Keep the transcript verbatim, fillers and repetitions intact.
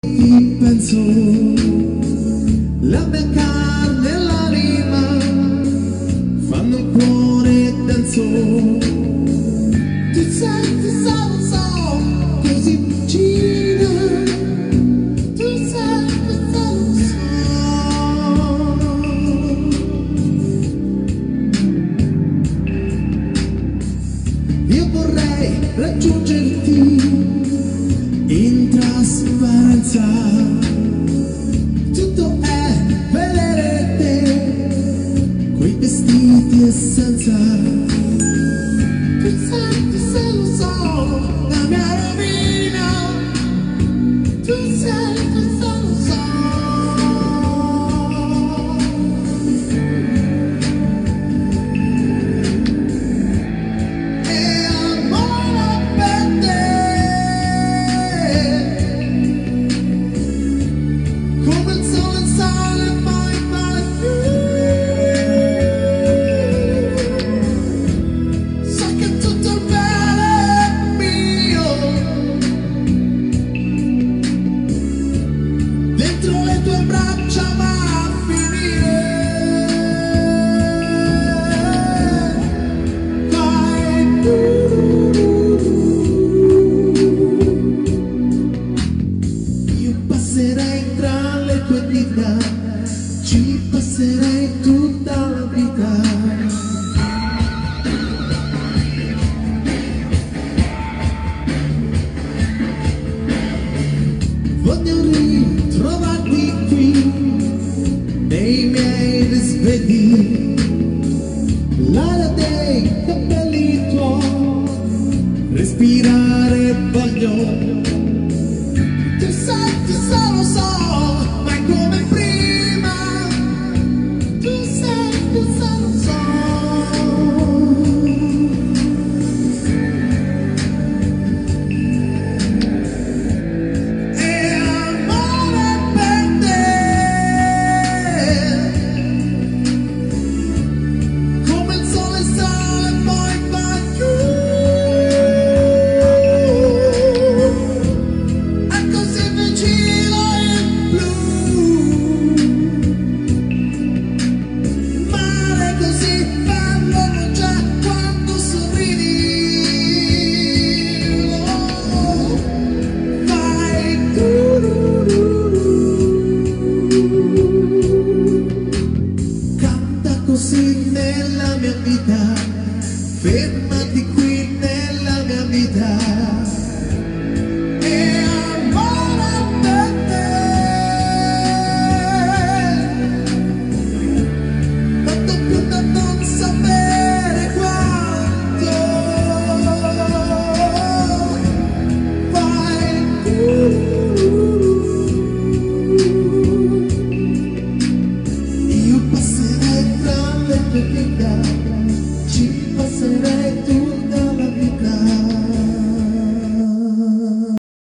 ti penso, la mia carne e l'anima fanno il cuore denso. Tu sei, tu sai, lo so, così vicina. Tu sai, tu sai, lo so. Io vorrei raggiungerti in trasparenza, tutto è vedere te, quei vestiti e senza. Tu sai, tu sai, lo so, la mia rovina. Tu sai, tu sai, lo so. E amore per te, come il sole sale mai mai più. So che tutto il bene è mio, dentro le tue braccia va a finire. Vai tu. Io passerei tra le tue dita, ci passerei tutta la vita. Voglio ritrovarti qui nei miei risvegli, l'aria dei capelli tuoi, respirare voglio. Tu sai, tu sai, lo so, ma è come prima. Tu sai, tu sai, lo so. E amore per te, come il sole sale poi va giù. È così vicino il blu, mare così bello non c'è quando sorridi. Oh, vai tu. Canta così nella mia vita, fermati qui nella mia vita. E amore per te, tanto più da non sapere quanto. Vai tu. Io passerei tra le tue dita,